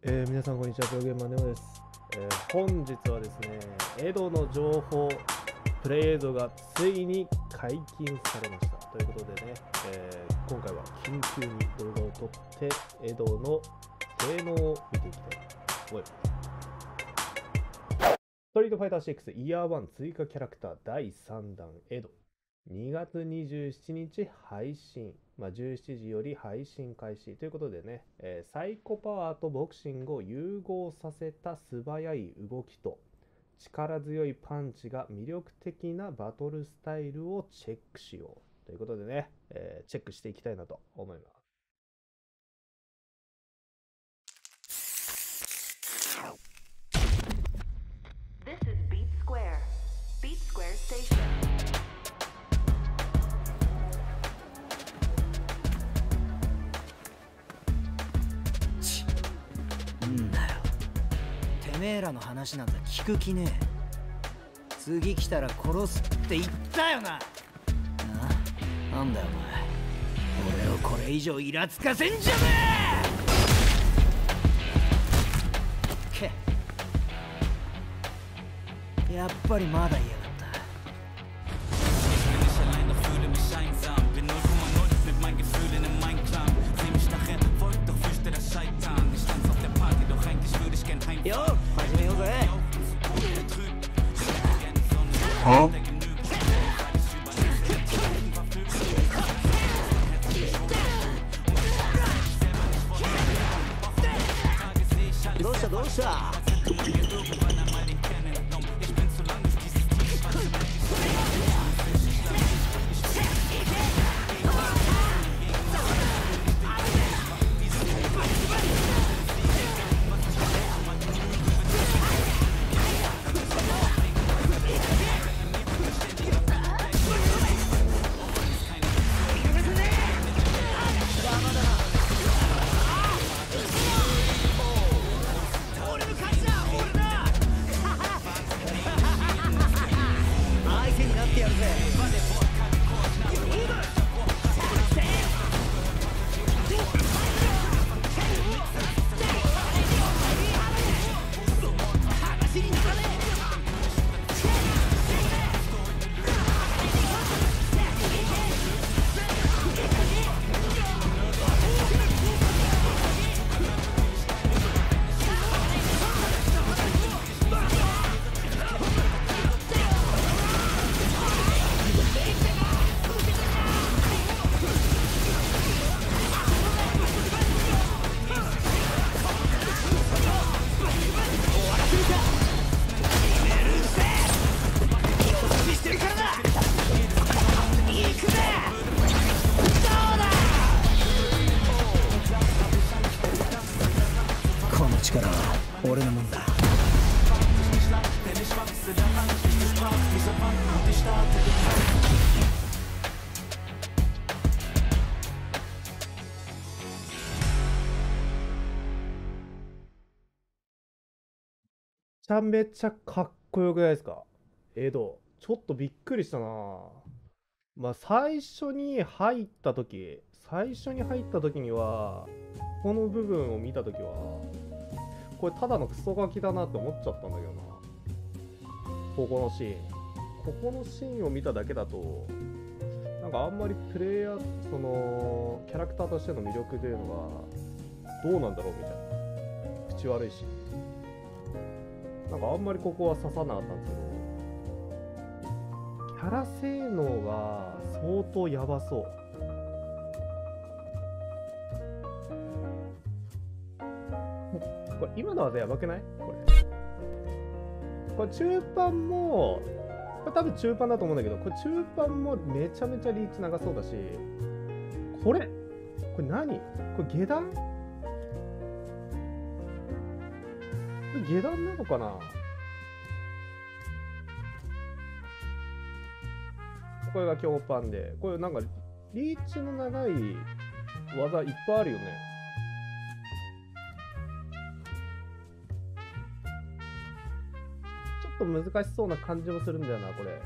皆さんこんにちは、プロゲーマーネオです。本日はですね、エドの情報、プレイエドがついに解禁されました。ということでね、今回は緊急に動画を撮って、エドの性能を見ていきたいと思います。ストリートファイター6イヤー1追加キャラクター第3弾エド。2月27日配信、17時より配信開始ということでね、サイコパワーとボクシングを融合させた素早い動きと力強いパンチが魅力的なバトルスタイルをチェックしようということでね、チェックしていきたいなと思います。 This is Beat Square. Beat Square Station. んだよ。てめえらの話なんざ聞く気ねえ。次来たら殺すって言ったよな。なんだよお前。俺をこれ以上イラつかせんじゃねえ。やっぱりまだ嫌だった。よっ始めようぜ。どうしたどうした。この力は俺のもんだ。 めちゃかっこよくないですか、エド。ちょっとびっくりしたな。最初に入った時には、この部分を見た時は、これただのクソガキだなって思っちゃったんだけどな。ここのシーンを見ただけだと、なんかあんまりプレイヤー、そのキャラクターとしての魅力というのがどうなんだろうみたいな。口悪いし、なんかあんまりここは刺さなかったんですけど、キャラ性能が相当やばそう。これ今の技やばくない？これ中パンも、これ多分中パンだと思うんだけど、これ中パンもめちゃめちゃリーチ長そうだし、これ何？これ下段？これ下段なのかな？これが強パンで、これなんかリーチの長い技いっぱいあるよね。ちょっと難しそうな感じもするんだよな、これ。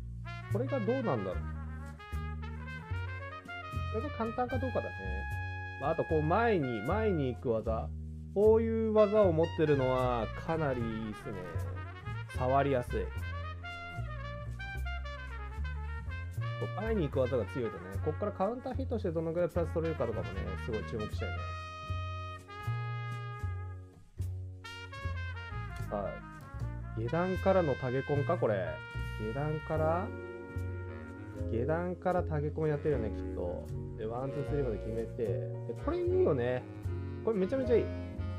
これがどうなんだろう。これが簡単かどうかだね。 あとこう前に行く技、こういう技を持ってるのはかなりいいですね。触りやすい。こう前に行く技が強いとね、ここからカウンターヒットしてどのぐらいプラス取れるかとかもね、すごい注目したいね。はい。下段からのタゲコンかこれ。下段からタゲコンやってるよね、きっと。で、ワン、ツー、スリーまで決めて。で、これいいよね。これめちゃめちゃいい。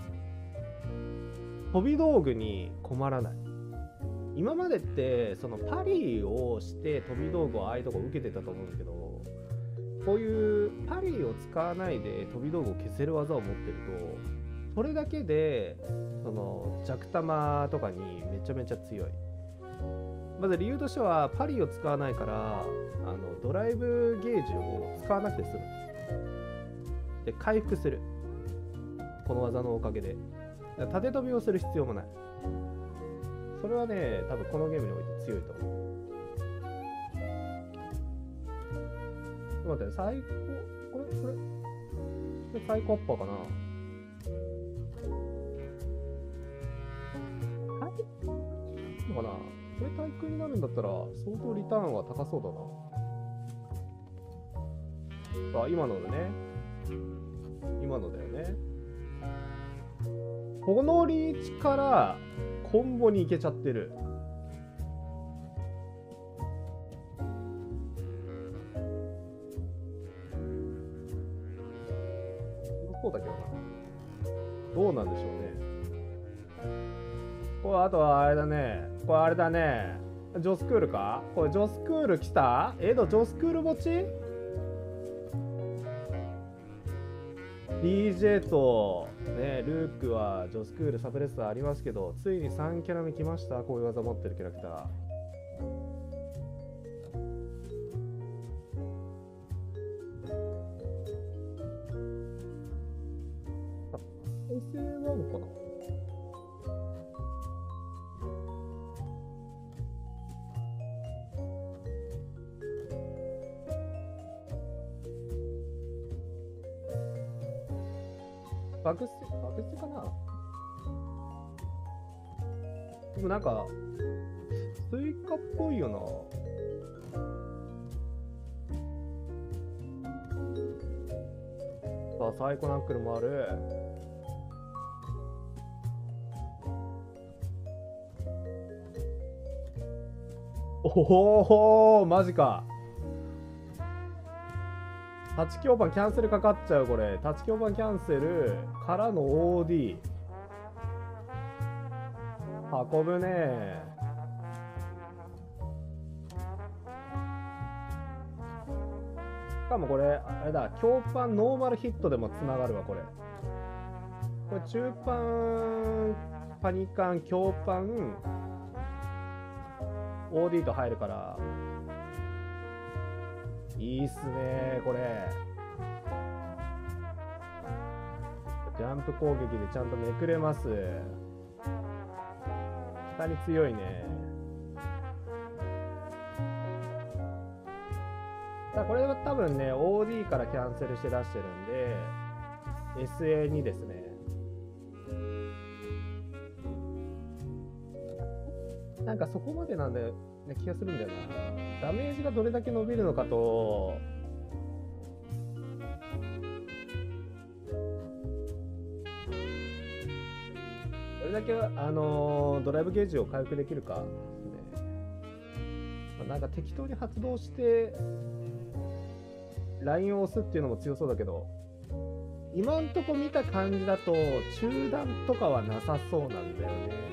飛び道具に困らない。今までってそのパリをして飛び道具をああいうとこ受けてたと思うんだけど、こういうパリを使わないで飛び道具を消せる技を持ってると、それだけでその弱弾とかにめちゃめちゃ強い。まず理由としてはパリを使わないからドライブゲージを使わなくて済む。で回復する、この技のおかげで。だから縦飛びをする必要もない。それはね、多分このゲームにおいて強いと思う。ちょっと待って、最高、これ最高アッパーかな。はいのかな。これ対空になるんだったら相当リターンは高そうだな。あ、今のでね。今のだよね。このリーチからコンボに行けちゃってる。そうだけどな。どうなんでしょうね。これあとはあれだね。これあれだね。ジョスクールか？これジョスクール来た？ジョスクール持ち？ DJ とね、ルークはジョスクールサブレッサーありますけど、ついに3キャラ目来ました。こういう技持ってるキャラクター。再生はあるかな。バグステかな。でもなんかスイカっぽいよな。さあサイコナックルもある。おおマジか。8強版キャンセルかかっちゃう。これ8強版キャンセルからの OD 運ぶね。しかもこれあれだ、強パンノーマルヒットでもつながるわ。これ中パンパニカン強パン OD と入るからいいっすねこれ。ジャンプ攻撃でちゃんとめくれます。下に強いね。さあこれは多分ね OD からキャンセルして出してるんで SA2 ですね。なんかそこまでなんだよね気がするんだよな。ダメージがどれだけ伸びるのかとどれだけドライブゲージを回復できるかですね。なんか適当に発動してラインを押すっていうのも強そうだけど、今んとこ見た感じだと中断とかはなさそうなんだよね。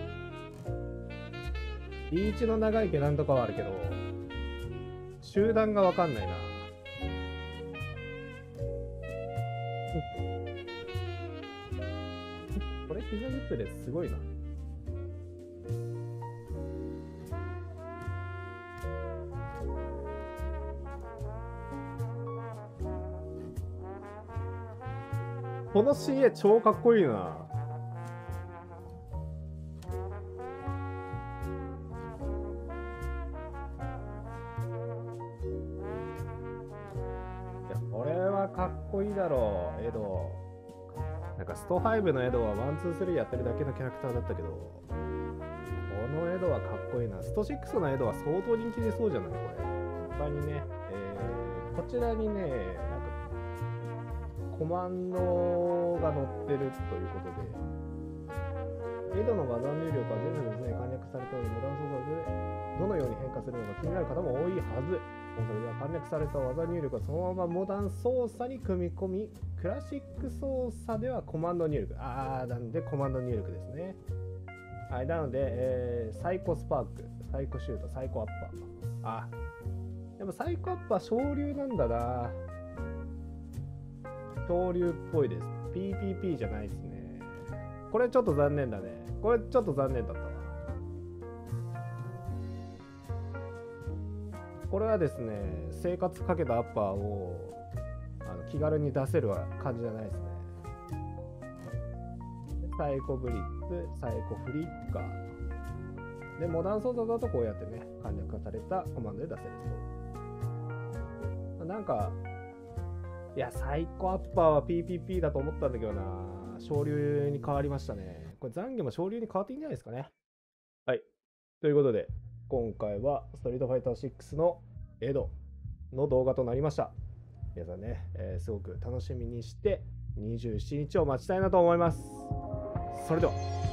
リーチの長い下段とかはあるけど中断が分かんないな。これ膝グッズですごいな。この CA 超かっこいいな。いやこれはかっこいいだろう、エド。なんかスト5のエドは1、2、3やってるだけのキャラクターだったけど、このエドはかっこいいな。スト6のエドは相当人気出そうじゃないこれ。他にね、こちらにね、なんかコマンドが載ってるということで、エドの技入力は全部ですね、簡略されており、モダン操作でどのように変化するのか気になる方も多いはず。それでは簡略された技入力はそのままモダン操作に組み込み、クラシック操作ではコマンド入力。なんでコマンド入力ですね。はい、なので、サイコスパーク、サイコシュート、サイコアッパー。でもサイコアッパー昇竜なんだな。昇竜っぽいです。PPP じゃないですね。これちょっと残念だね。これちょっと残念だったわ。これはですね、生活かけたアッパーを気軽に出せる感じじゃないですね。サイコブリッツ、サイコフリッカー。で、モダン操作だとこうやってね、簡略化されたコマンドで出せると。なんか、いや、サイコアッパーは PPP だと思ったんだけどな。昇竜に変わりましたね。これ残業も昇竜に変わっていいんじゃないですかね。はい。ということで、今回はストリートファイター6のエドの動画となりました。皆さんね、すごく楽しみにして27日を待ちたいなと思います。それでは。